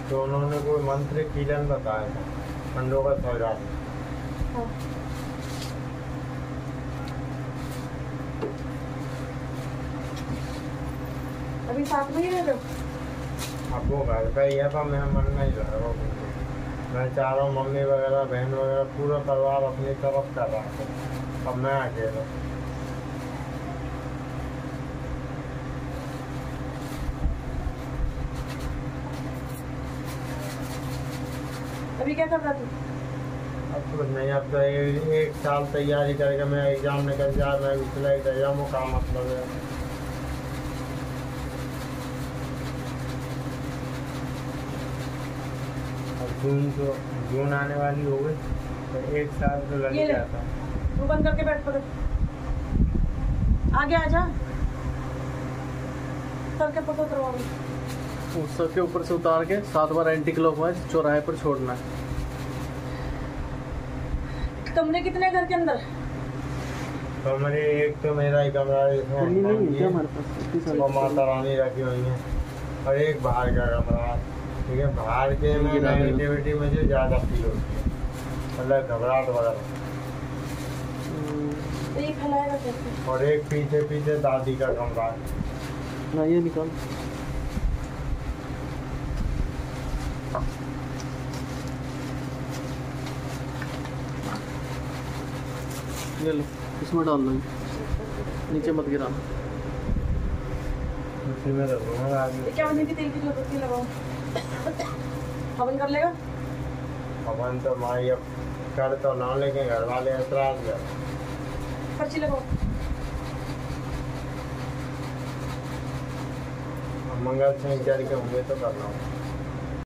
तो उन्होंने कोई मंत्र कीलन बताया था खंडों का सौराज। हाँ। अभी साथ में ही रह रहे हो? अब वो घर का ही है पर मेरा मन नहीं लग रहा उनको। मैं चाह रहा हूँ मम्मी वगैरह बहन वगैरह पूरा परिवार अपनी तरफ कर रहा है, अब मैं अकेला। अभी क्या कर रहा तू? अब कुछ नहीं, अब तो एक साल तैयारी करके मैं एग्जाम निकल जाए, मैं सिलाई कर जाऊँ, का मतलब है। अब जून आने वाली हो गई तो एक साल तो लग ही जाता। तू बंद करके बैठ पड़े, आगे आ जा। सर के पकड़ करवा उस सर के ऊपर से उतार के 7 बार एंटी क्लॉकवाइज चौराहे पर छोड़ना है। कमरे कितने घर के अंदर? कमरे एक तो मेरा ही कमरा है क्या हमारे पास और माता रानी रखी हुई है, और एक बाहर का कमरा है। ठीक है, बाहर के में नेगेटिविटी मुझे ज़्यादा फील होती है, मतलब घबराहट वगैरह। एक हलाएगा कैसे? और एक पीछे पीछे दादी का कमरा है। ना ये निकाल। ये लो, इसमें डाल लो, नीचे मत गिराना। उसी में रखूँगा आगे। क्या बनी थी? तेल की जरूरत नहीं लगाओ। हवन कर लेगा? हवन तो माई अब कर तो ना, लेकिन घर वाले ऐतराज कर। पर्ची लगाओ। मंगल शनिचर के होंगे तो करना होगा।